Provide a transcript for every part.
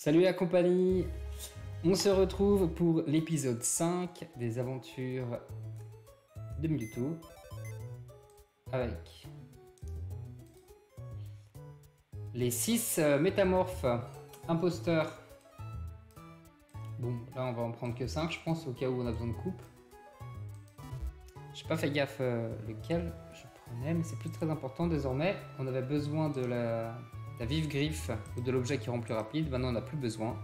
Salut la compagnie, on se retrouve pour l'épisode 5 des aventures de Mewtwo avec les 6 métamorphes imposteurs. Bon, là on va en prendre que 5 je pense, au cas où on a besoin de coupe. J'ai pas fait gaffe lequel je prenais, mais c'est plus très important désormais. On avait besoin de la vive griffe ou de l'objet qui rend plus rapide, maintenant on n'a plus besoin.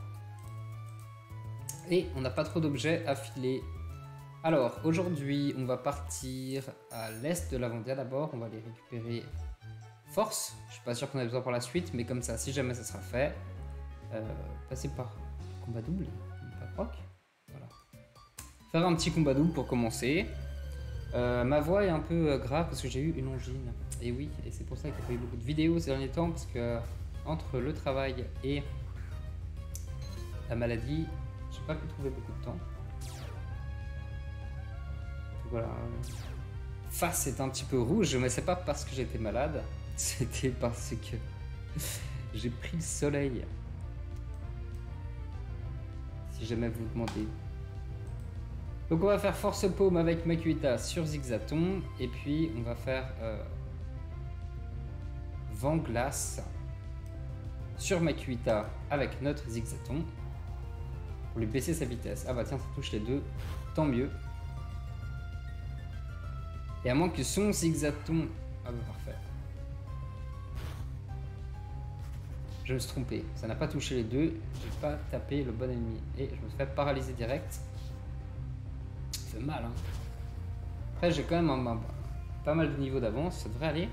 Et on n'a pas trop d'objets à filer. Alors aujourd'hui on va partir à l'est de Lavandia d'abord, on va aller récupérer force. Je suis pas sûr qu'on ait besoin pour la suite, mais comme ça, si jamais ça sera fait, passer par combat double, pas proc. Voilà. Faire un petit combat double pour commencer. Ma voix est un peu grave parce que j'ai eu une angine. Et oui, et c'est pour ça qu'il n'y a pas eu beaucoup de vidéos ces derniers temps, parce que entre le travail et la maladie, j'ai pas pu trouver beaucoup de temps. Donc voilà. Face est un petit peu rouge, mais c'est pas parce que j'étais malade, c'était parce que j'ai pris le soleil. Si jamais vous demandez. Donc on va faire force paume avec Makuhita sur Zigzaton, et puis on va faire vent glace sur Makuhita avec notre Zigzaton pour lui baisser sa vitesse. Ah bah tiens, ça touche les deux, tant mieux. Et à moins que son Zigzaton... Ah bah parfait. Je me suis trompé, ça n'a pas touché les deux, j'ai pas tapé le bon ennemi et je me suis fait paralyser direct. Ça fait mal hein. Après j'ai quand même pas mal de niveau d'avance, ça devrait aller.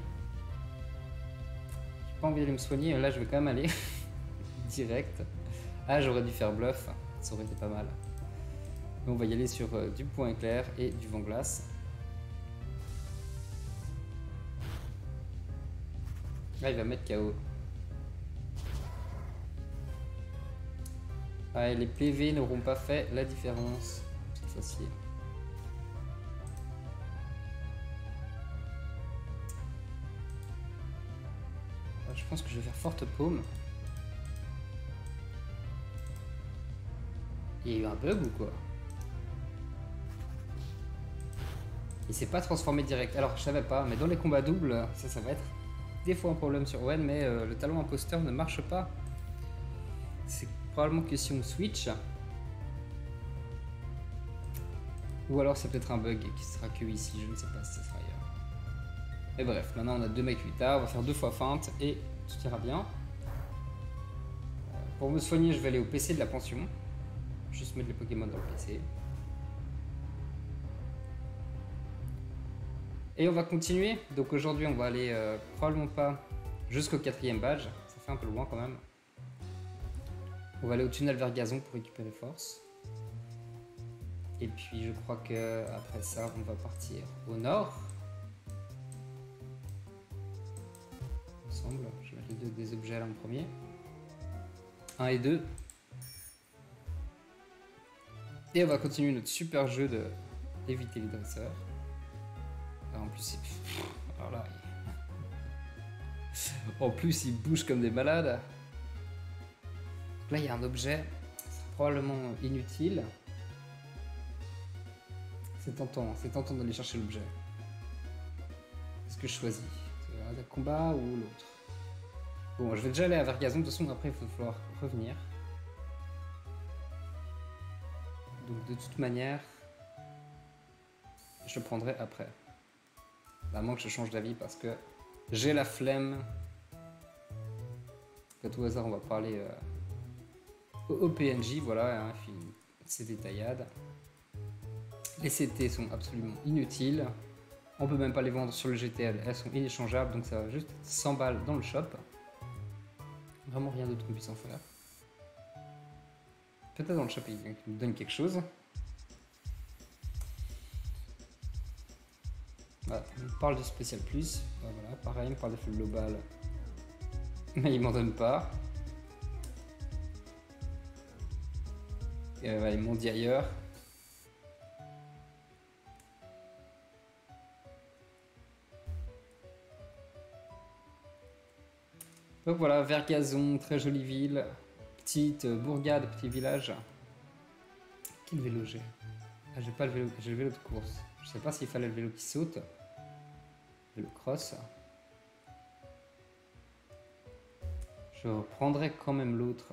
J'ai pas envie d'aller me soigner, là je vais quand même aller direct. Ah j'aurais dû faire bluff, ça aurait été pas mal. Mais on va y aller sur du point éclair et du vent glace. Là il va mettre KO. Ah, les PV n'auront pas fait la différence cette fois-ci. Je pense que je vais faire forte paume. Il y a eu un bug ou quoi? Il s'est pas transformé direct. Alors je savais pas, mais dans les combats doubles, ça va être des fois un problème sur Wen, mais le talon imposteur ne marche pas. C'est probablement que si on switch. Ou alors c'est peut-être un bug qui sera que ici, je ne sais pas si ça sera ailleurs. Mais bref, maintenant on a 2 Makuhita, on va faire 2 fois feinte et tout ira bien. Pour me soigner, je vais aller au PC de la pension. Juste mettre les Pokémon dans le PC. Et on va continuer. Donc aujourd'hui on va aller probablement pas jusqu'au 4e badge. Ça fait un peu loin quand même. On va aller au tunnel vers Gazon pour récupérer force. Et puis je crois que après ça on va partir au nord. Ensemble, je vais mettre des objets là en premier. 1 et 2. Et on va continuer notre super jeu de éviter les dresseurs. Alors en plus c'est... Alors là, en plus ils bougent comme des malades. Donc là il y a un objet, c'est probablement inutile. C'est tentant d'aller chercher l'objet. Est-ce que je choisis un combat ou l'autre? Bon, je vais déjà aller à Vergazon, de toute façon après il va falloir revenir. Donc de toute manière, je le prendrai après. À moins que je change d'avis parce que j'ai la flemme. À tout hasard, on va parler au PNJ, voilà, hein, c'est des taillades. Les CT sont absolument inutiles. On peut même pas les vendre sur le GTL, elles sont inéchangeables, donc ça va juste 100 balles dans le shop. Vraiment rien d'autre qu'on puisse en faire. Peut-être dans le shop il nous donne quelque chose. Voilà, on parle de spécial plus. Voilà, pareil, on parle de full global. Mais il m'en donne pas. Et voilà, il m'ont dit ailleurs. Donc voilà, Vergazon, très jolie ville. petite bourgade, petit village. Quel vélo j'ai? Ah, j'ai pas le vélo, j'ai le vélo de course. Je sais pas s'il fallait le vélo qui saute. Vélo cross. Je reprendrai quand même l'autre.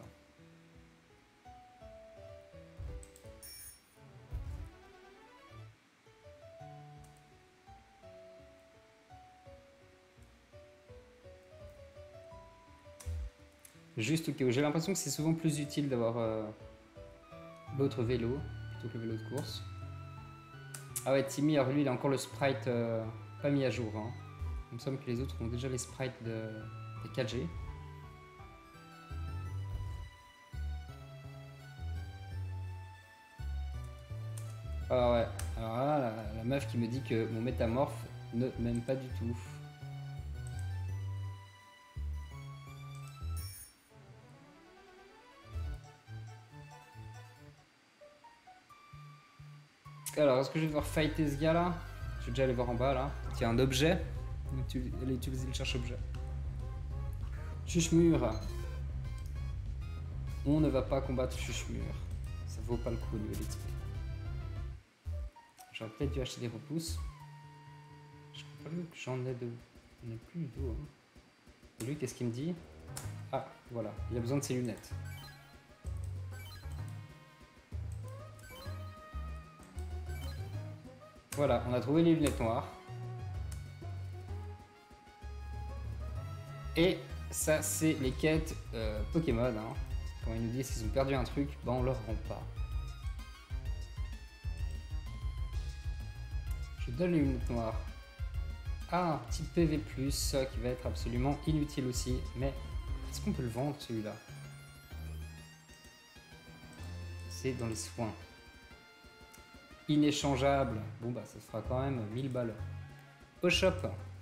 Juste au cas où. J'ai l'impression que c'est souvent plus utile d'avoir l'autre vélo plutôt que le vélo de course. Ah ouais, Timmy, alors lui, il a encore le sprite pas mis à jour. Hein. Il me semble que les autres ont déjà les sprites des 4G. Ah ouais, alors là, la meuf qui me dit que mon métamorphe ne m'aime pas du tout. Alors, est-ce que je vais devoir fighter ce gars là? Je vais déjà aller voir en bas là. Il y a un objet. Elle a utilisé le cherche-objet. Chuchemur. On ne va pas combattre Chuchemur. Ça vaut pas le coup au niveau d'XP. J'aurais peut-être dû acheter des repousses. Je crois pas que j'en ai de. Il n'y en a plus d'eau. Hein. Et lui, qu'est-ce qu'il me dit? Ah, voilà. Il a besoin de ses lunettes. Voilà, on a trouvé les lunettes noires. Et ça, c'est les quêtes Pokémon. Hein. Quand ils nous disent qu'ils ont perdu un truc, ben on leur rend pas. Je donne les lunettes noires. Ah, un petit PV+, qui va être absolument inutile aussi. Mais est-ce qu'on peut le vendre celui-là? C'est dans les soins. Inéchangeable. Bon bah ça fera quand même 1000 balles. Au shop.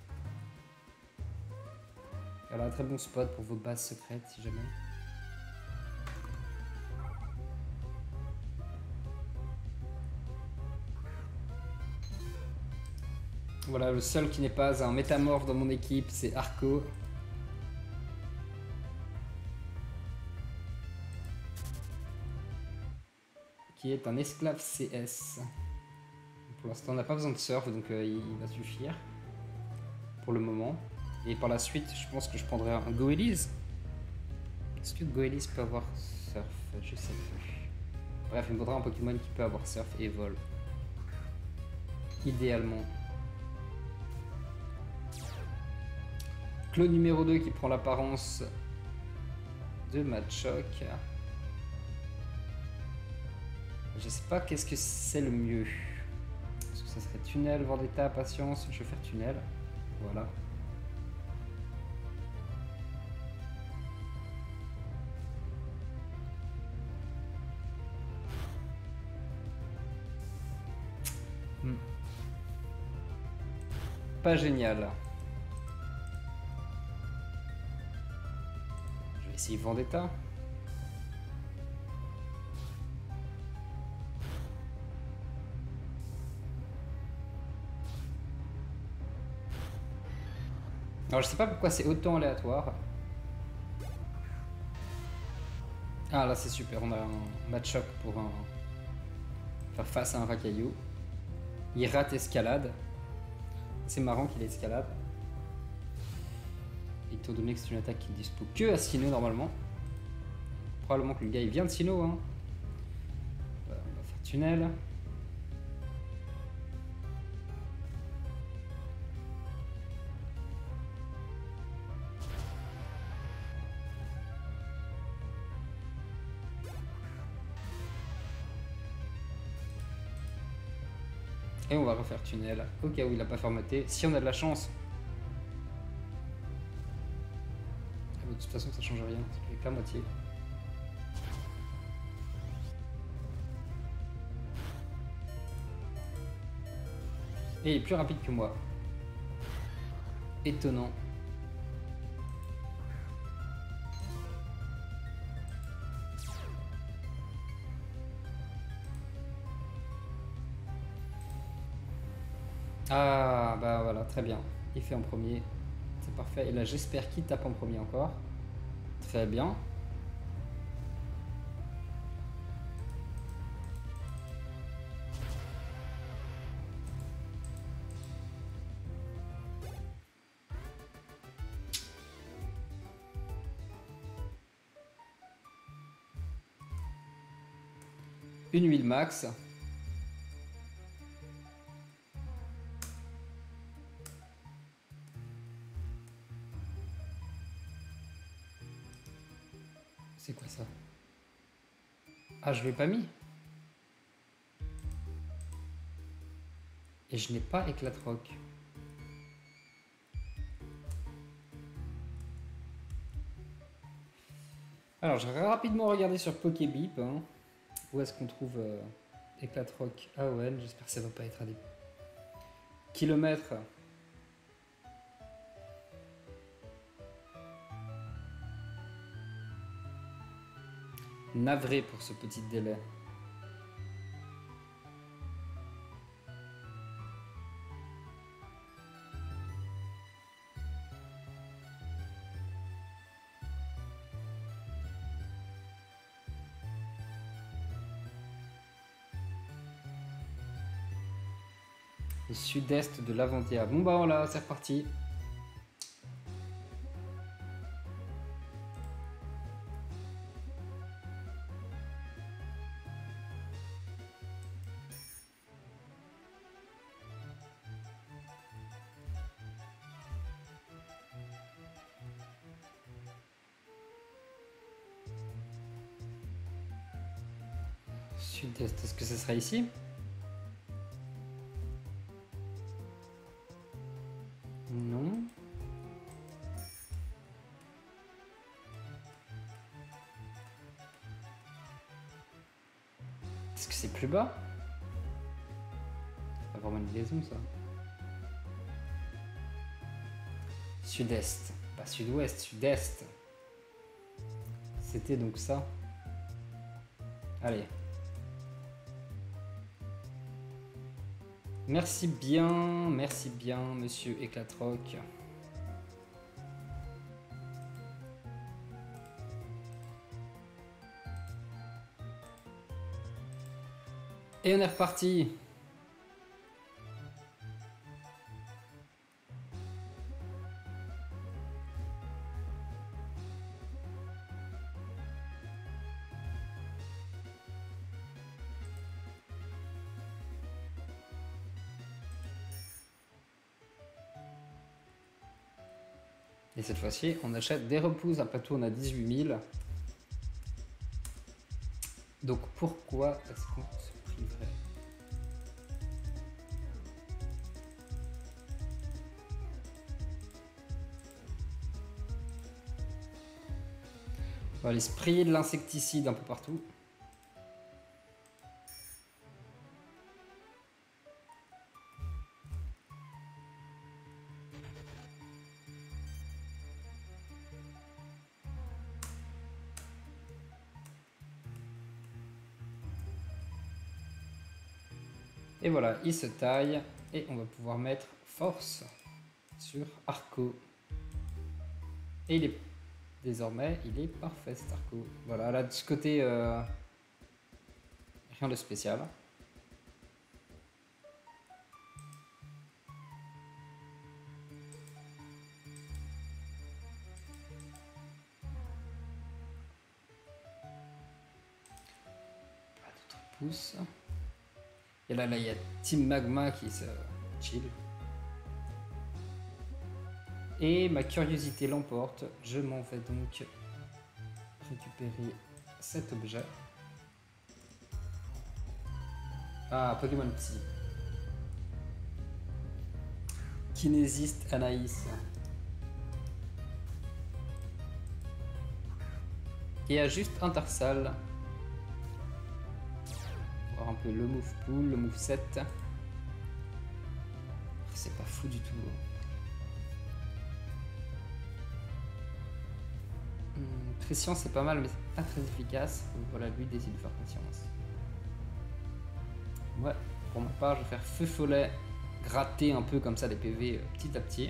Alors un très bon spot pour vos bases secrètes si jamais. Voilà, le seul qui n'est pas un métamorphe dans mon équipe, c'est Arco. Qui est un esclave CS. Pour l'instant, on n'a pas besoin de surf, donc il va suffire. Pour le moment. Et par la suite, je pense que je prendrai un Goélis. Est-ce que Goélis peut avoir surf? Je sais plus. Bref, il me faudra un Pokémon qui peut avoir surf et vol. Idéalement. Claude numéro 2 qui prend l'apparence de Machoc. Je sais pas qu'est-ce que c'est le mieux. Est-ce que ça serait tunnel, Vendetta, patience? Je vais faire tunnel. Voilà. Pas génial. Je vais essayer Vendetta. Alors je sais pas pourquoi c'est autant aléatoire. Ah là c'est super, on a un match-up pour faire face à un racaillou. Il rate escalade. C'est marrant qu'il ait escalade. Étant donné que c'est une attaque qui ne dispose que à Sinnoh normalement. Probablement que le gars il vient de Sinnoh. Hein. On va faire tunnel. Et on va refaire tunnel au cas où il n'a pas formaté, si on a de la chance. De toute façon ça change rien, c'est que la moitié. Et il est plus rapide que moi. Étonnant. Ah bah voilà, très bien. Il fait en premier. C'est parfait. Et là j'espère qu'il tape en premier encore. Très bien. une huile max. C'est quoi ça? Ah, je l'ai pas mis. Et je n'ai pas éclat rock. Alors, je vais rapidement regarder sur Pokébip. Hein, où est-ce qu'on trouve éclat rock AON. J'espère que ça va pas être à des kilomètres. Navré pour ce petit délai. Le sud-est de l'Aventia. Bon bah voilà, c'est reparti. Sud-est, est-ce que ce sera ici? Non. Est-ce que c'est plus bas? C'est pas vraiment une liaison ça. Sud-est, pas sud-ouest, sud-est. C'était donc ça. Allez. Merci bien, monsieur Éclatroc. Et on est reparti. Et cette fois-ci, on achète des repousses. Après tout, on a 18 000. Donc pourquoi est-ce qu'on se priverait? On va aller sprayer de l'insecticide un peu partout. Et voilà, il se taille et on va pouvoir mettre force sur Arco. Et il est désormais, il est parfait cet Arco. Voilà, là de ce côté, rien de spécial. Pas d'autres pousses. Et là, il y a Team Magma qui se chill. Et ma curiosité l'emporte. Je m'en vais donc récupérer cet objet. Ah, Pokémon Psy. Kinésiste Anaïs. Et à juste un Tarsal. Un peu le move pool, le move 7. C'est pas fou du tout. Pression c'est pas mal mais c'est pas très efficace. Donc voilà, lui décide de faire patience. Ouais, pour ma part je vais faire feu follet, gratter un peu comme ça les PV petit à petit.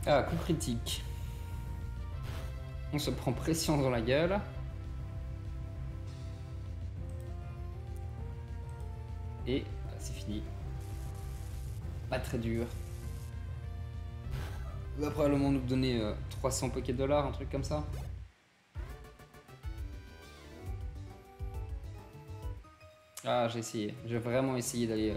Ah, coup critique. On se prend pression dans la gueule. Et c'est fini. Pas très dur. Il va probablement nous donner 300 Poké dollars, un truc comme ça. Ah, j'ai essayé. J'ai vraiment essayé d'aller...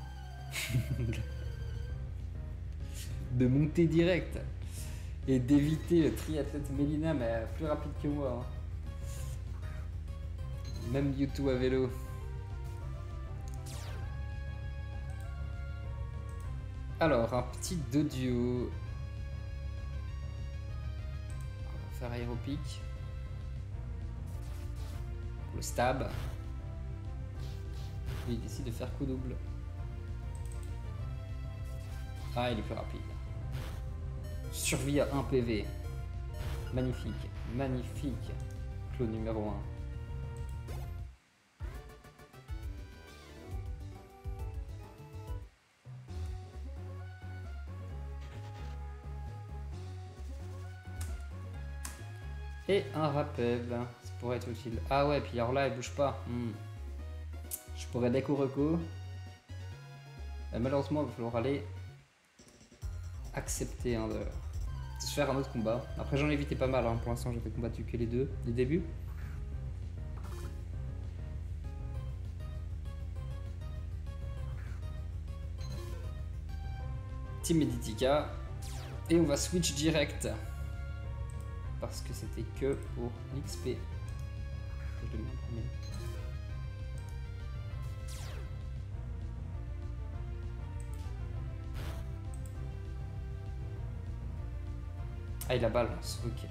de monter direct. Et d'éviter le triathlète Mélina, mais plus rapide que moi. Hein. Même YouTube à vélo. Alors, un petit dodio. On va faire aéropic. Le stab. Et il décide de faire coup double. Ah, il est plus rapide. Survie à 1 PV. Magnifique. Magnifique. Clos numéro 1. Et un rappel, ça pourrait être utile. Ah ouais, puis alors là, elle bouge pas. Je pourrais déco reco. Malheureusement, il va falloir aller accepter de se faire un autre combat. Après, j'en ai évité pas mal. Hein. Pour l'instant, j'ai combattu que les deux, les débuts. Team Meditica. Et on va switch direct. Parce que c'était que pour l'XP. Ah, il la balance, ok.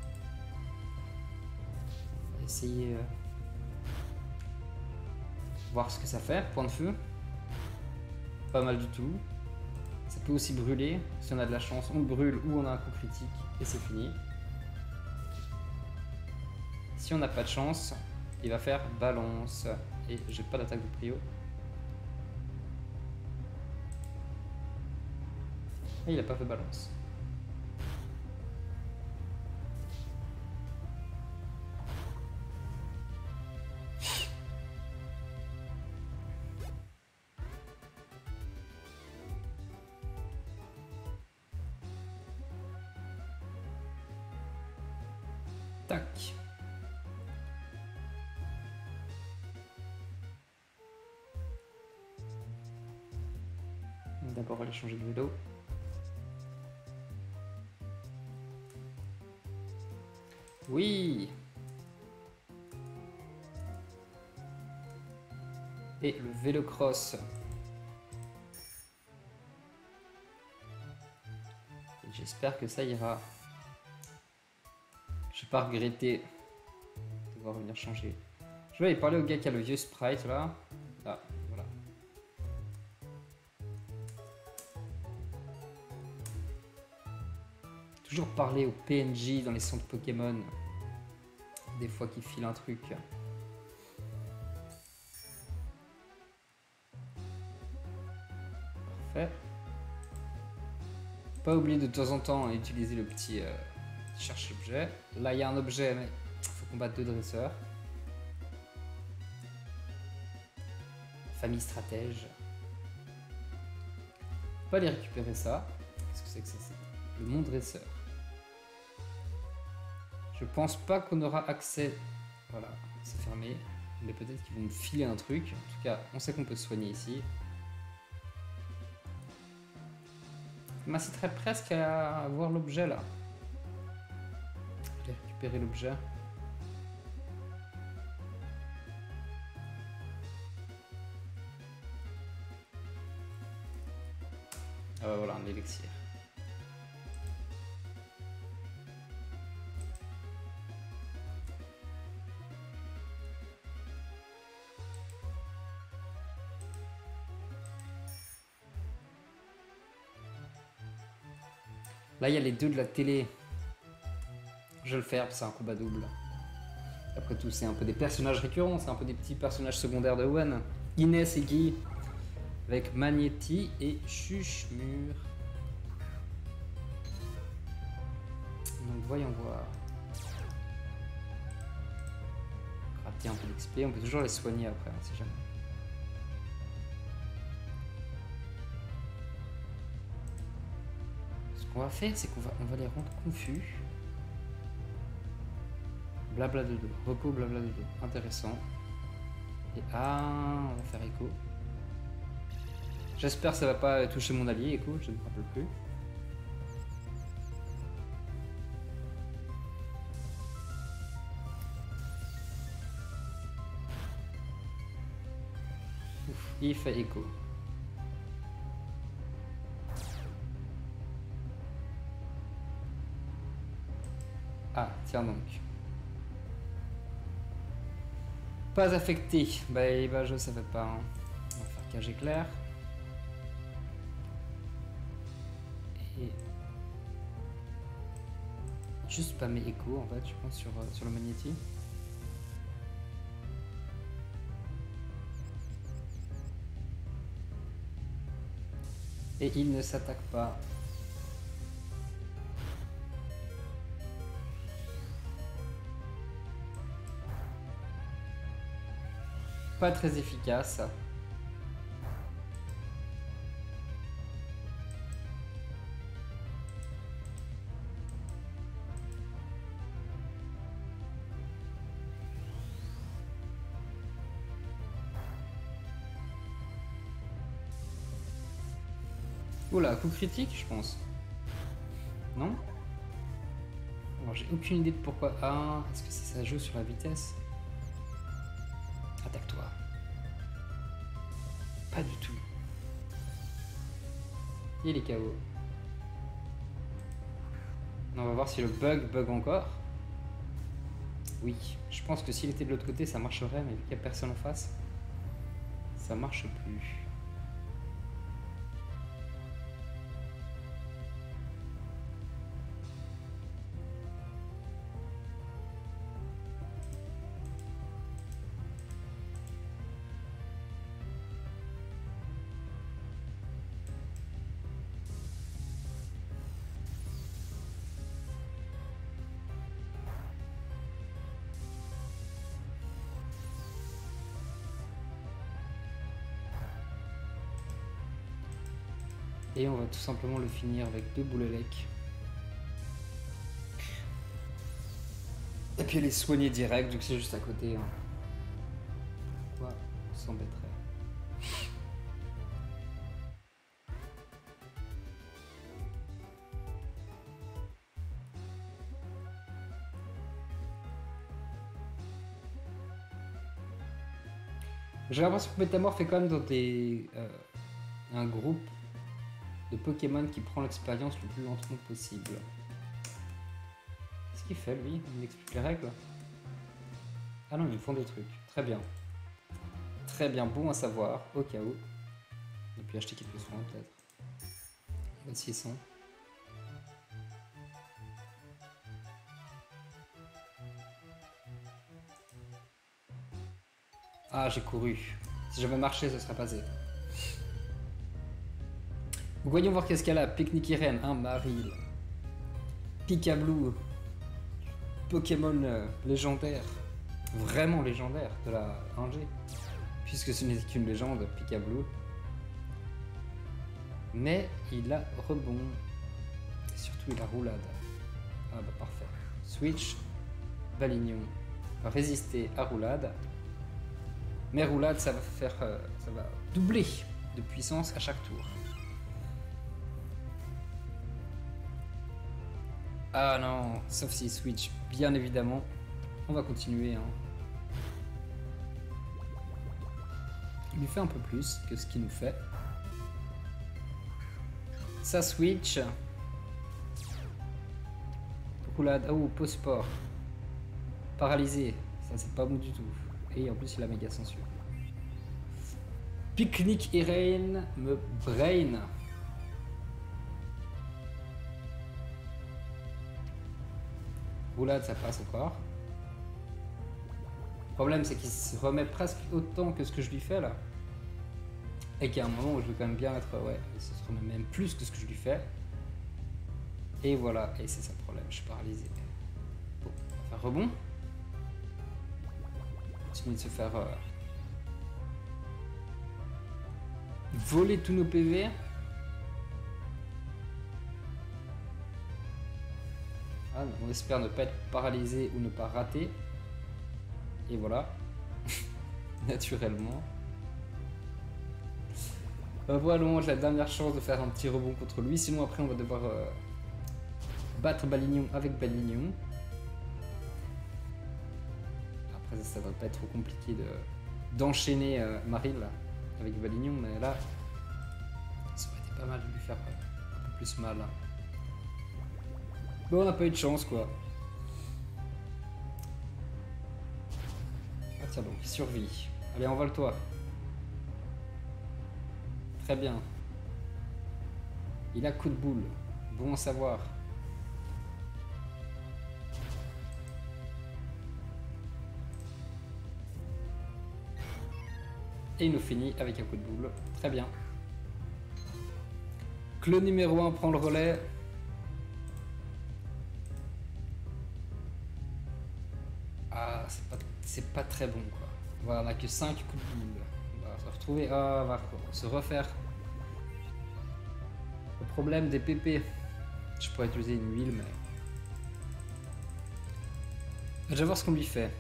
On va essayer voir ce que ça fait. Point de feu. Pas mal du tout. Ça peut aussi brûler. Si on a de la chance, on brûle ou on a un coup critique et c'est fini. Si on n'a pas de chance, il va faire balance. Et j'ai pas d'attaque de prio. Et il a pas fait balance. Tac. D'abord aller changer de vélo. Oui. Et le vélo cross. J'espère que ça ira. Je vais pas regretter de devoir venir changer. Je vais aller parler au gars qui a le vieux sprite là. Ah, voilà. Toujours parler au PNJ dans les centres Pokémon. Des fois qui filent un truc. Parfait. Pas oublier de temps en temps à utiliser le petit cherche objet. Là il y a un objet mais il faut combattre 2 dresseurs. Famille stratège. On peut aller récupérer ça. Qu'est-ce que c'est que ça? C'est le mont dresseur. Je pense pas qu'on aura accès. Voilà, c'est fermé. Mais peut-être qu'ils vont me filer un truc. En tout cas, on sait qu'on peut se soigner ici. Je m'inciterais presque à voir l'objet là. Je vais récupérer l'objet. Ah bah voilà, un élixir. Là, il y a les deux de la télé. Je vais le faire, c'est un combat double. Après tout, c'est un peu des personnages récurrents, c'est un peu des petits personnages secondaires de One. Inès et Guy, avec Magnéti et Chuchemur. voyons voir. Gratter un peu d'XP, on peut toujours les soigner après, hein, si jamais. Ce qu'on va faire, c'est qu'on va les rendre confus. Blabla de dos, repos, blabla de dos, intéressant. Et on va faire écho. J'espère que ça va pas toucher mon allié, écho, je ne me rappelle plus. Ouf, il fait écho. Ah, tiens donc. Pas affecté. Bah je savais pas. Hein. On va faire cage éclair. Et juste pas mes échos en fait, je pense sur le magnéti. Et il ne s'attaque pas. Pas très efficace. Oula, coup critique, je pense. Non? Alors, j'ai aucune idée de pourquoi. Ah, est-ce que ça joue sur la vitesse? Attaque-toi. Pas du tout. Il est KO. On va voir si le bug encore. Oui, je pense que s'il était de l'autre côté, ça marcherait, mais vu qu'il n'y a personne en face, ça marche plus. Et on va tout simplement le finir avec 2 boules lec. Et puis les soigner direct, vu que c'est juste à côté. Hein. Pourquoi on s'embêterait? J'ai l'impression que Métamorph est quand même dans un groupe de Pokémon qui prend l'expérience le plus lentement possible. Qu'est-ce qu'il fait lui? Il explique les règles? Ah non, ils font des trucs. Très bien. Très bien, bon à savoir, au cas où. Et puis acheter quelques soins peut-être. 2600. Ah, j'ai couru. Si j'avais marché, ce serait passé. Voyons voir qu'est-ce qu'elle a. Pique-Nique Irène, un Maril. Pikablue. Pokémon légendaire. Vraiment légendaire de la 1G. Puisque ce n'est qu'une légende, Pikablue. Mais il a rebond. Et surtout, il a roulade. Ah bah parfait. Switch. Balignon va résister à roulade. Mais roulade, ça va faire, ça va doubler de puissance à chaque tour. Ah non, sauf si switch, bien évidemment. On va continuer. Hein. Il lui fait un peu plus que ce qu'il nous fait. Ça switch. Roulade, oh, pause sport. Paralysé, ça c'est pas bon du tout. Et en plus il a méga censure. Pique-Nique Irène me brain. Roulade, ça passe encore. Le problème c'est qu'il se remet presque autant que ce que je lui fais là. Et qu'à un moment où je veux quand même bien être... Ouais, il se remet même plus que ce que je lui fais. Et voilà, et c'est ça le problème, je suis paralysé. Bon, on va faire rebond. Continue de se faire voler tous nos PV. Ah, on espère ne pas être paralysé ou ne pas rater. Et voilà. Naturellement. Voilà, j'ai la dernière chance de faire un petit rebond contre lui. Sinon après on va devoir battre Balignon avec Balignon. Après ça devrait pas être trop compliqué d'enchaîner Maril avec Balignon. Mais là, ça aurait été pas mal de lui faire un peu plus mal. Bon, on n'a pas eu de chance quoi. Ah tiens donc, survie. Allez, envole-toi. Très bien. Il a coup de boule. Bon à savoir. Et il nous finit avec un coup de boule. Très bien. Clone numéro 1 prend le relais. Ah, c'est pas très bon quoi. Voilà, on a que 5 coups de boule. On va se retrouver. Ah, on va se refaire. Le problème des PP. Je pourrais utiliser une huile, mais. Je vais voir ce qu'on lui fait.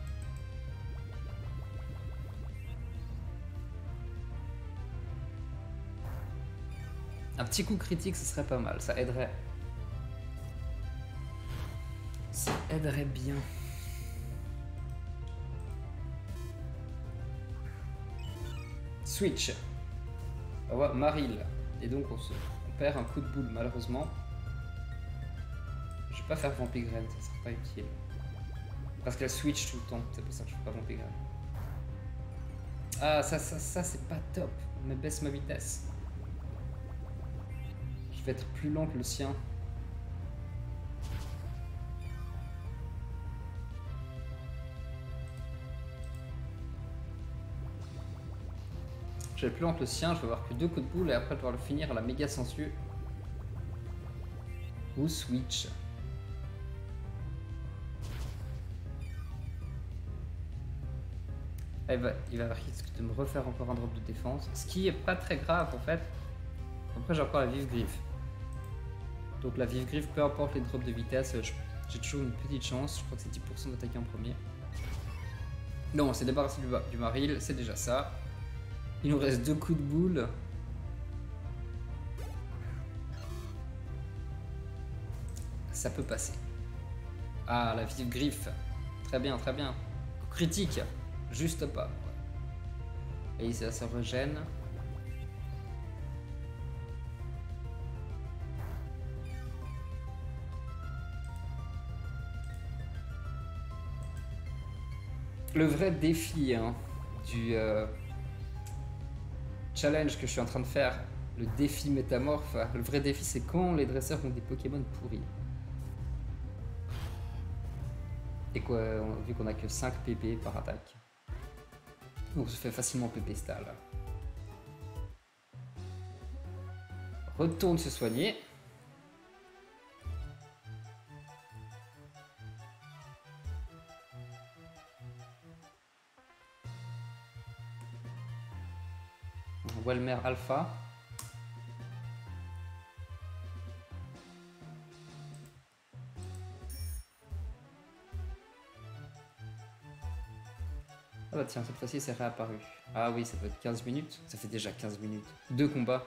Un petit coup critique, ce serait pas mal. Ça aiderait. Ça aiderait bien. Switch. On va voir Maril. Et donc on perd un coup de boule malheureusement. Je vais pas faire Vampigraine, ça sera pas utile. Parce qu'elle switch tout le temps, c'est pour ça que je fais pas Vampigraine. Ah ça c'est pas top. Mais baisse ma vitesse. Je vais être plus lent que le sien. Je vais plus lent que le sien, je vais avoir que 2 coups de boule et après devoir le finir à la méga sensu. Ou switch. Il va risquer de me refaire encore un drop de défense. Ce qui est pas très grave en fait. Après j'ai encore la vive griffe. Donc la vive griffe, peu importe les drops de vitesse, j'ai toujours une petite chance. Je crois que c'est 10% d'attaquer en premier. Non, on s'est débarrassé du Maril, c'est déjà ça. Il nous reste 2 coups de boule. Ça peut passer. Ah, la vive griffe. Très bien, très bien. Critique. Juste pas. Et ça se régène. Le vrai défi hein, du challenge que je suis en train de faire, le défi métamorphe, le vrai défi c'est quand les dresseurs ont des Pokémon pourris. Et quoi, vu qu'on a que 5 PP par attaque. Donc on se fait facilement PP stall. Retourne se soigner. Welmer Alpha. Ah bah tiens, cette fois-ci c'est réapparu. Ah oui, ça doit être 15 minutes. Ça fait déjà 15 minutes. 2 combats.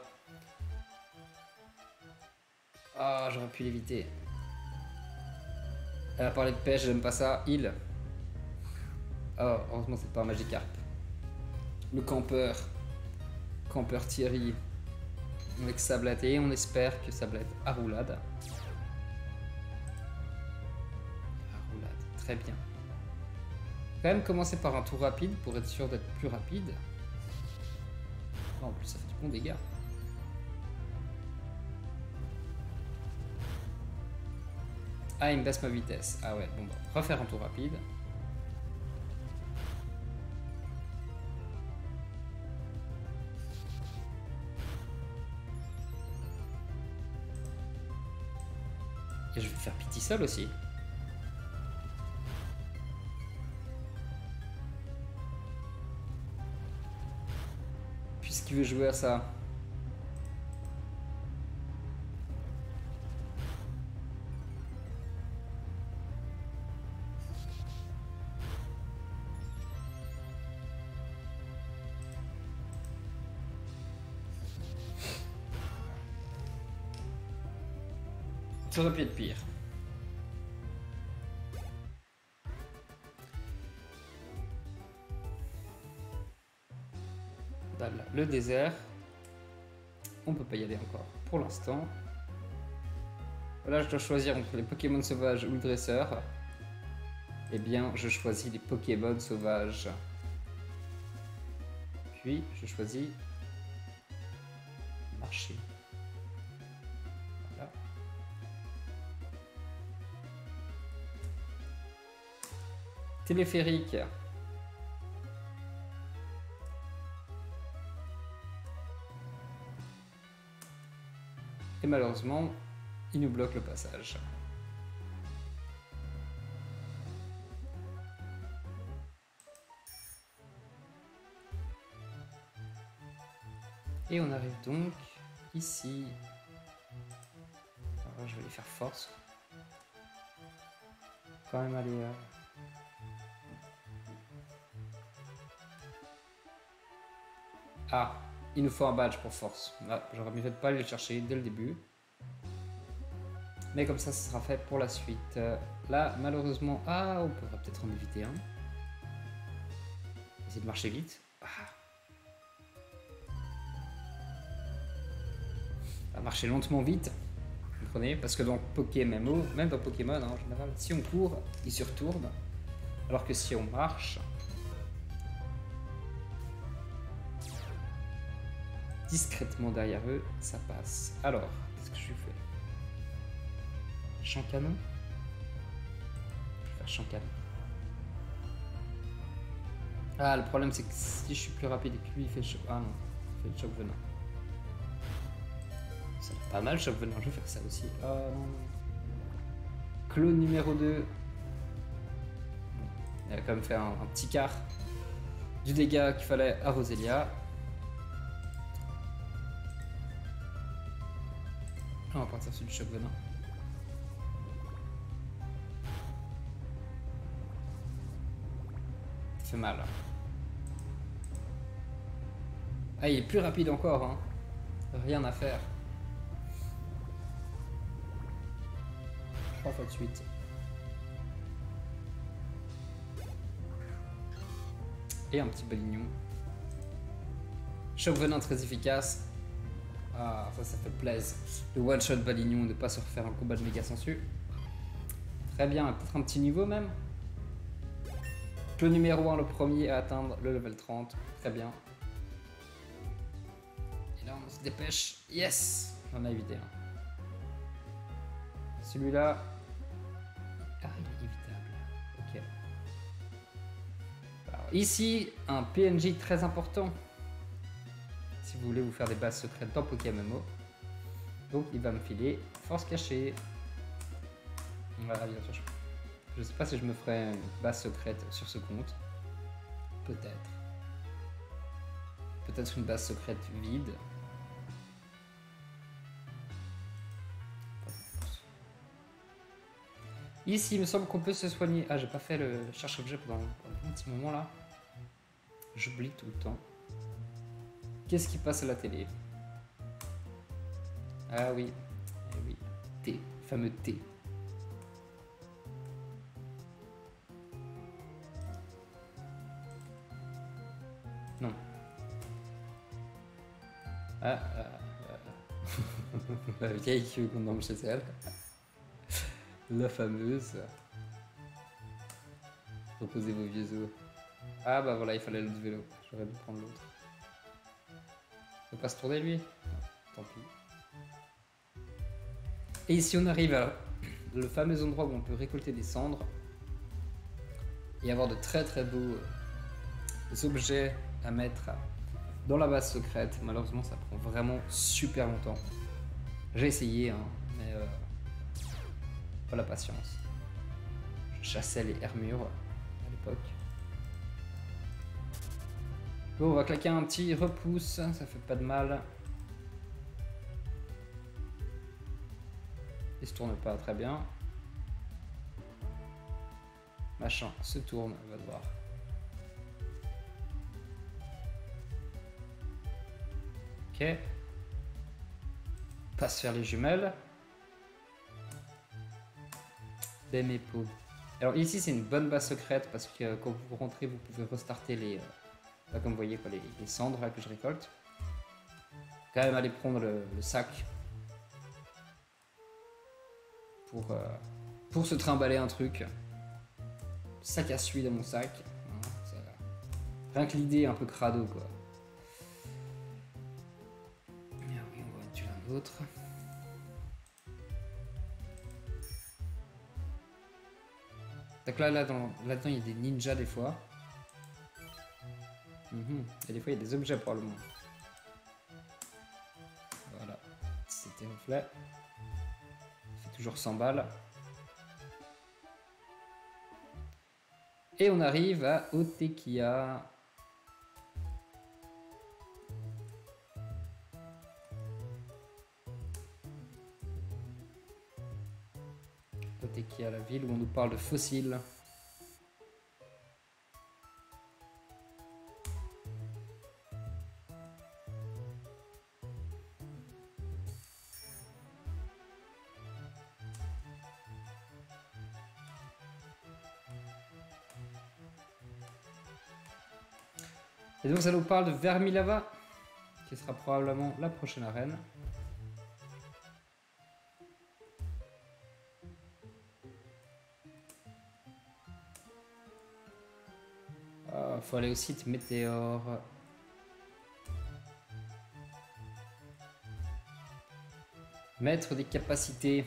Ah, j'aurais pu l'éviter. Elle a parlé de pêche, j'aime pas ça. Heal. Oh, heureusement c'est pas un Magikarp. Le campeur. Campeur Thierry. Avec Sablette. Et on espère que Sablette a roulade. A roulade, très bien. Quand même commencer par un tour rapide pour être sûr d'être plus rapide. Oh, en plus ça fait du bon dégât. Ah, il me baisse ma vitesse. Ah ouais, bon bah, refaire un tour rapide. Et je vais faire Pity-Sol aussi. Puisqu'il veut jouer à ça. Ça aurait pu être pire. Le désert. On peut pas y aller encore pour l'instant. Là, je dois choisir entre les Pokémon sauvages ou le dresseur. Eh bien, je choisis les Pokémon sauvages. Puis, je choisis marcher. Voilà. Téléphérique. Et malheureusement, il nous bloque le passage. Et on arrive donc ici. Alors, je vais les faire force. Quand même aller... Ah, il nous faut un badge pour force. Ah, j'aurais mieux fait de pas aller le chercher dès le début. Mais comme ça, ce sera fait pour la suite. Là, malheureusement... Ah, on pourrait peut-être en éviter un. Essayer de marcher vite. Ah. On va marcher lentement vite. Vous comprenez? Parce que dans Pokémon, même dans Pokémon hein, en général, si on court, ils se retournent. Alors que si on marche... discrètement derrière eux, ça passe. Alors, qu'est-ce que je lui fais? Champ canon? Je vais faire champ canon. Ah, le problème c'est que si je suis plus rapide et que lui il fait le choc... Ah non, il fait le choc venin. Ça fait pas mal le choc venin, je vais faire ça aussi. Ah non. Clone numéro 2. Il a quand même fait un petit quart du dégât qu'il fallait à Roselia. On va partir sur du choc venin. Ça fait mal. Ah, il est plus rapide encore. Hein. Rien à faire. 3 fois de suite. Et un petit balignon. Choc venin très efficace. Ah, ça fait plaisir. Le one-shot balignon, de ne pas se refaire un combat de méga sensu. Très bien, peut-être un petit niveau même. Le numéro 1, le premier à atteindre le level 30. Très bien. Et là, on se dépêche. Yes! On a évité un. Celui-là... Ah, il est évitable. Ok. Alors, ici, un PNJ très important. Si vous voulez vous faire des bases secrètes dans Pokémon. Donc il va me filer force cachée. Voilà, bien sûr. Je sais pas si je me ferai une base secrète sur ce compte. Peut-être. Peut-être une base secrète vide. Ici, il me semble qu'on peut se soigner. Ah, j'ai pas fait le cherche-objet pendant un petit moment là. J'oublie tout le temps. Qu'est-ce qui passe à la télé? Ah oui, eh oui, T, fameux T. Non. La vieille queue qu'on nomme chez elle. La fameuse. Reposez vos vieux os. Ah bah voilà, il fallait l'autre vélo. J'aurais dû prendre l'autre. Il ne peut pas se tourner lui? Non, tant pis. Et ici on arrive à le fameux endroit où on peut récolter des cendres et avoir de très très beaux objets à mettre dans la base secrète. Malheureusement ça prend vraiment super longtemps. J'ai essayé hein, mais pas la patience. Je chassais les hermures à l'époque. Bon, on va claquer un petit repousse, ça fait pas de mal. Il se tourne pas très bien. Machin se tourne, on va devoir. Ok. Pas se faire les jumelles. Bemepo. Alors ici c'est une bonne base secrète parce que quand vous rentrez vous pouvez restarter les... comme vous voyez quoi, les cendres là, que je récolte. Quand même aller prendre le sac. Pour se trimballer un truc. Sac à suie dans mon sac. Rien que l'idée un peu crado quoi. Ah oui, on va en tuer un autre. Donc là-dedans il y a des ninjas des fois. Et des fois il y a des objets probablement. Voilà, c'était reflet. Ça fait toujours 100 balles. Et on arrive à Otekia. Otekia, la ville où on nous parle de fossiles. Et donc ça nous parle de Vermilava, qui sera probablement la prochaine arène. Faut aller au site Météore. Mettre des capacités.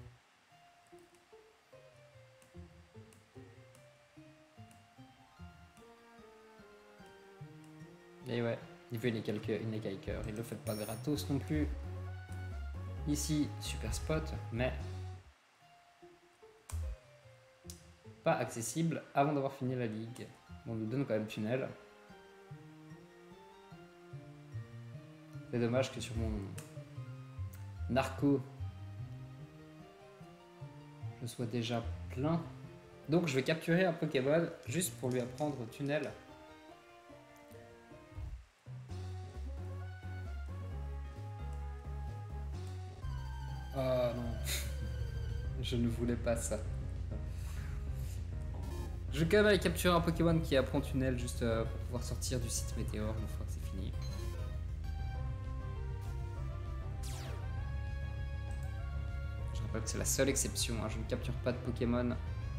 Et ouais, il veut une écailleur. Il le fait pas gratos non plus. Ici, super spot, mais pas accessible avant d'avoir fini la ligue. Bon, on nous donne quand même tunnel. C'est dommage que sur mon narco, je sois déjà plein. Donc je vais capturer un Pokémon juste pour lui apprendre tunnel. Oh non, je ne voulais pas ça. Je vais quand même aller capturer un Pokémon qui apprend tunnel juste pour pouvoir sortir du site Météore une fois que c'est fini. Je rappelle que c'est la seule exception, hein. Je ne capture pas de Pokémon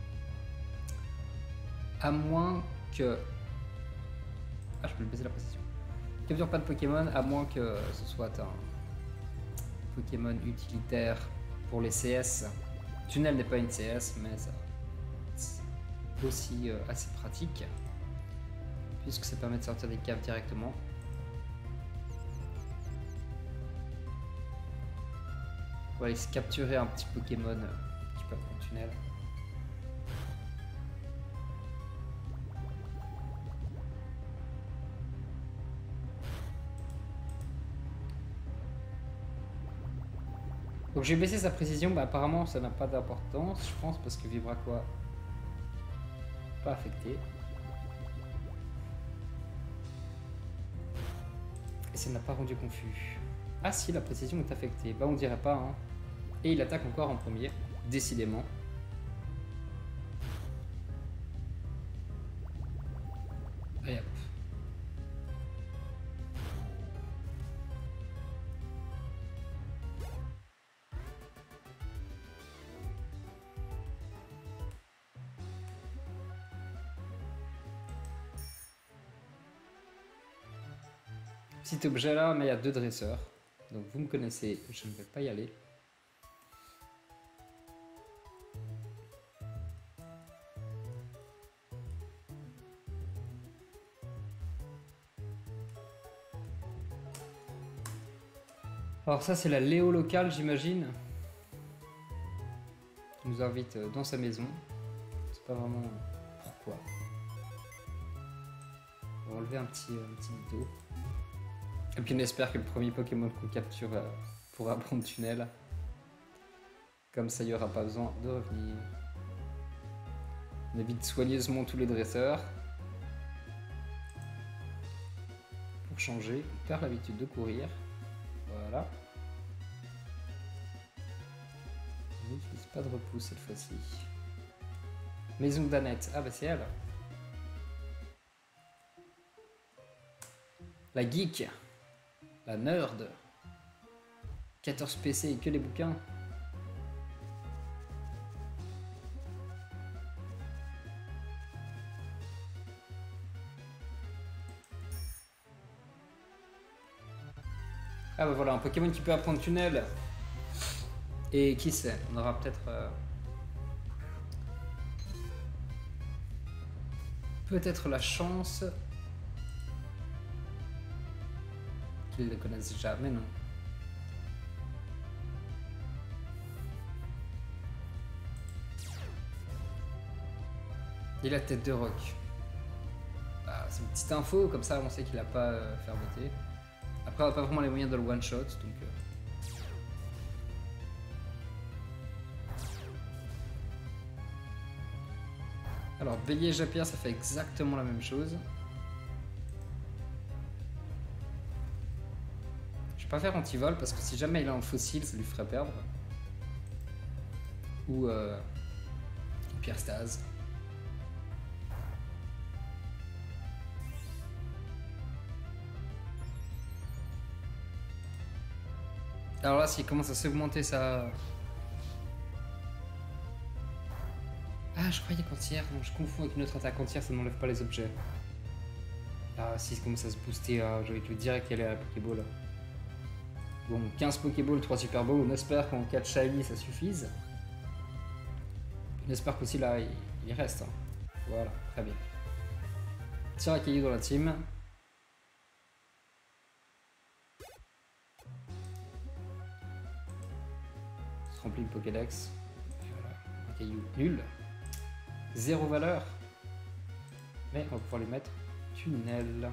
à moins que... Ah, je peux le baisser la précision. Je ne capture pas de Pokémon à moins que ce soit un Pokémon utilitaire pour les CS. Tunnel n'est pas une CS, mais ça c'est aussi assez pratique puisque ça permet de sortir des caves directement. On va aller se capturer un petit Pokémon qui peut apprendre tunnel. Donc j'ai baissé sa précision, bah apparemment ça n'a pas d'importance, je pense, parce que Vibraqua pas affecté. Et ça n'a pas rendu confus. Ah si, la précision est affectée, bah on dirait pas, hein. Et il attaque encore en premier, décidément. Allez hop. Petit objet là, mais il y a 2 dresseurs. Donc vous me connaissez, je ne vais pas y aller. Alors ça c'est la Léo locale j'imagine. nous invite dans sa maison. C'est pas vraiment pourquoi. On va enlever un petit d'eau. Et puis on espère que le premier Pokémon qu'on capture pourra prendre tunnel. Comme ça, il n'y aura pas besoin de revenir. On évite soigneusement tous les dresseurs. Pour changer, on perd l'habitude de courir. Voilà. On n'utilise pas de repousse cette fois-ci. Maison d'Annette. Ah bah c'est elle. La geek. La nerd. 14 PC et que les bouquins. Ah bah voilà, un Pokémon qui peut apprendre tunnel. Et qui sait, on aura peut-être... peut-être la chance... qu'ils le connaissent déjà, mais non. Et la tête de roc. Ah, c'est une petite info, comme ça on sait qu'il n'a pas fermeté. Après, on n'a pas vraiment les moyens de le one-shot, donc... Alors, bélier Japierre, ça fait exactement la même chose. Je vais pas faire anti-vol, parce que si jamais il a un fossile, ça lui ferait perdre. Ou pierre stase. Alors là, s'il commence à s'augmenter ça... Ah, je croyais qu'entière. Non, je confonds avec une autre attaque entière, ça n'enlève pas les objets. Ah, si ça commence à se booster, j'aurais dû direct aller à la Pokéball. Bon, 15 Pokéball, 3 Super Bowl. On espère qu'en 4 Shiny, ça suffise. On espère qu'aussi là, il reste. Hein. Voilà, très bien. Tire à caillou dans la team. Se remplit le Pokédex. Et voilà, un caillou nul. 0 valeur. Mais on va pouvoir lui mettre tunnel.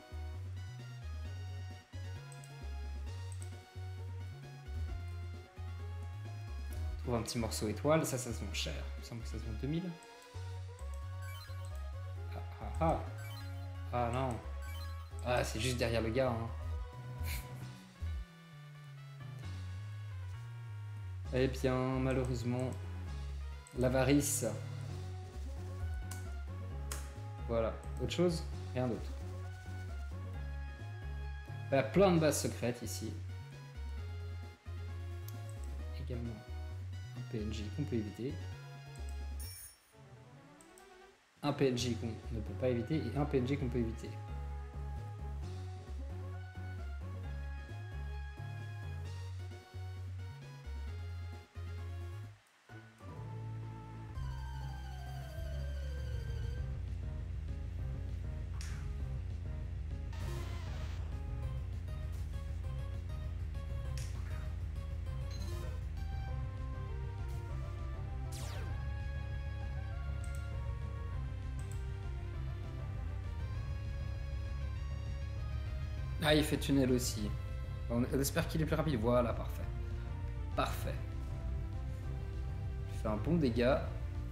Trouve un petit morceau étoile, ça se vend cher. Il me semble que ça se vend 2000. Ah non. Ah, c'est juste derrière le gars. Hein. Eh bien, malheureusement, l'avarice. Voilà. Autre chose? Rien d'autre. Il y a plein de bases secrètes ici. Également un PNJ qu'on peut éviter. Un PNJ qu'on ne peut pas éviter et un PNJ qu'on peut éviter. Ah, il fait tunnel aussi. On espère qu'il est plus rapide. Voilà, parfait. Parfait. Il fait un bon dégât.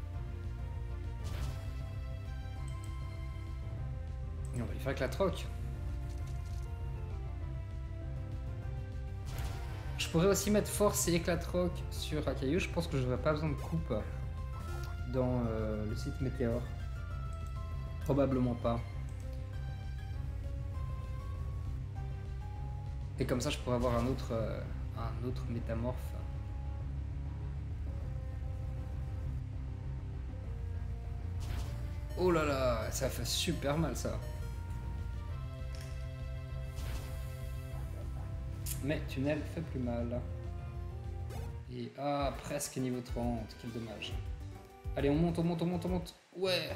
Et on va lui faire avec la troc. Je pourrais aussi mettre force et éclat de troc sur Akayu. Je pense que je n'aurai pas besoin de coupe dans le site météore. Probablement pas. Et comme ça, je pourrais avoir un autre métamorphe. Oh là là, ça fait super mal ça. Mais tunnel fait plus mal. Et ah, presque niveau 30, quel dommage. Allez, on monte, on monte, on monte, on monte. Ouais.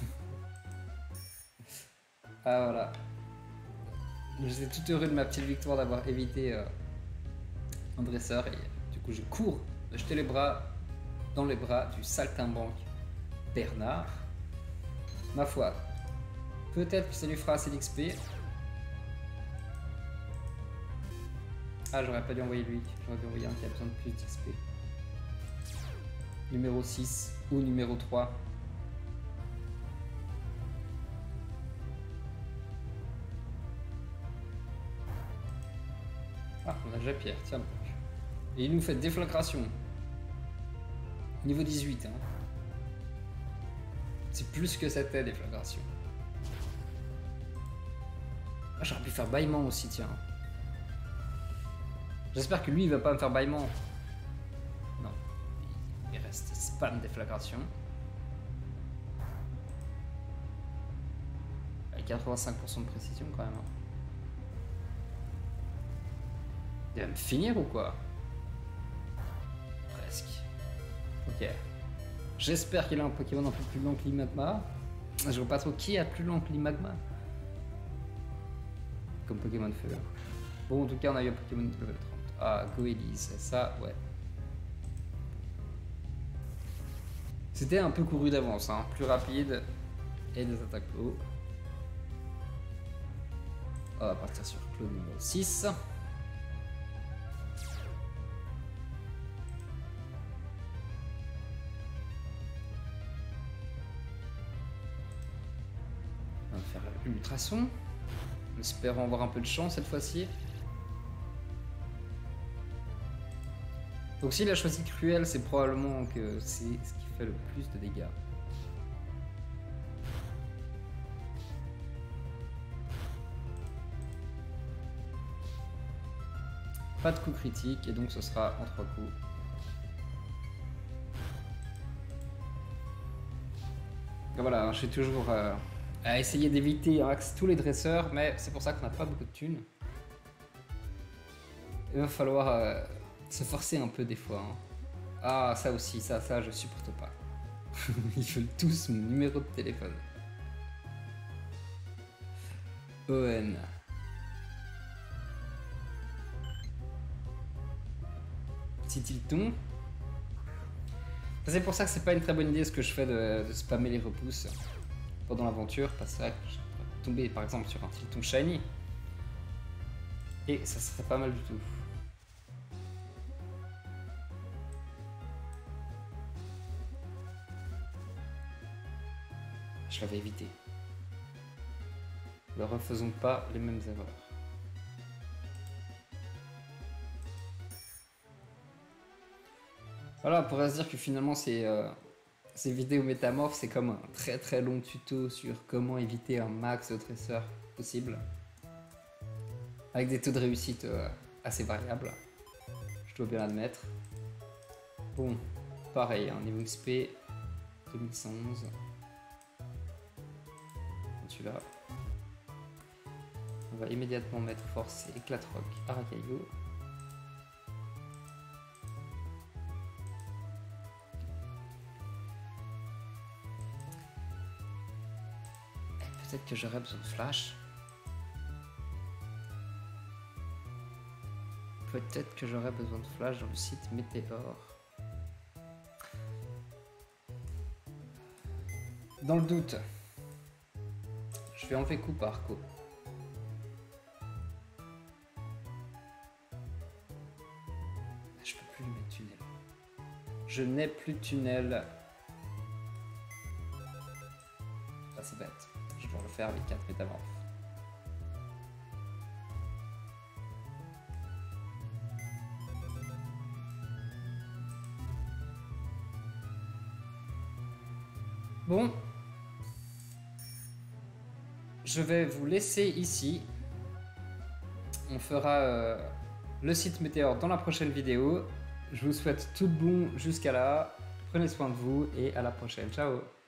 Ah voilà. Je suis tout heureux de ma petite victoire d'avoir évité un dresseur et du coup je cours de jeter les bras dans les bras du saltimbanque Bernard. Ma foi, peut-être que ça lui fera assez d'XP. Ah, j'aurais pas dû envoyer lui. J'aurais dû envoyer un qui a besoin de plus d'XP. Numéro 6 ou numéro 3. Ah, on a déjà Pierre, tiens. Et il nous fait déflagration. Niveau 18. Hein. C'est plus que c'était déflagration. Ah, j'aurais pu faire bâillement aussi, tiens. J'espère que lui, il va pas me faire bâillement. Non. Il reste spam déflagration. Avec 85% de précision quand même. Il va me finir ou quoi? Presque. Ok. J'espère qu'il a un Pokémon un peu plus lent que l'Imagma. Je vois pas trop qui a plus lent que l'Imagma. Comme Pokémon de feu. Bon, en tout cas, on a eu un Pokémon de level 30. Ah, Goélise, ça, ouais. C'était un peu couru d'avance, hein. Plus rapide et des attaques haut. On va partir sur Claude numéro 6. On va faire l'ultrason. En espérant avoir un peu de chance cette fois-ci. Donc s'il a choisi Cruel, c'est probablement que c'est ce qui fait le plus de dégâts. Pas de coup critique et donc ce sera en 3 coups. Et voilà, je suis toujours à essayer d'éviter un axe tous les dresseurs, mais c'est pour ça qu'on n'a pas beaucoup de thunes. Il va falloir se forcer un peu des fois. Hein. Ah, ça aussi, ça je supporte pas. Ils veulent tous mon numéro de téléphone. ON. Petit tilton. C'est pour ça que c'est pas une très bonne idée ce que je fais de spammer les repousses pendant l'aventure, parce que je pourrais tomber par exemple sur un tilton shiny. Et ça serait pas mal du tout. Je l'avais évité. Ne refaisons pas les mêmes erreurs. Voilà, on pourrait se dire que finalement ces vidéos métamorphes, c'est comme un très très long tuto sur comment éviter un max de dresseurs possible. Avec des taux de réussite assez variables. Je dois bien l'admettre. Bon, pareil, hein, niveau XP, 2111. Celui-là. On va immédiatement mettre force et éclat de roc à Racaillou. Peut-être que j'aurais besoin de flash. Peut-être que j'aurais besoin de flash dans le site Météor. Dans le doute, je vais enlever coup par coup. Je peux plus lui mettre tunnel. Je n'ai plus de tunnel. Ah, c'est bête. Je dois le faire avec 4 métamorphes. Bon. Je vais vous laisser ici. On fera le site Météor dans la prochaine vidéo. Je vous souhaite tout de bon jusqu'à là. Prenez soin de vous et à la prochaine. Ciao!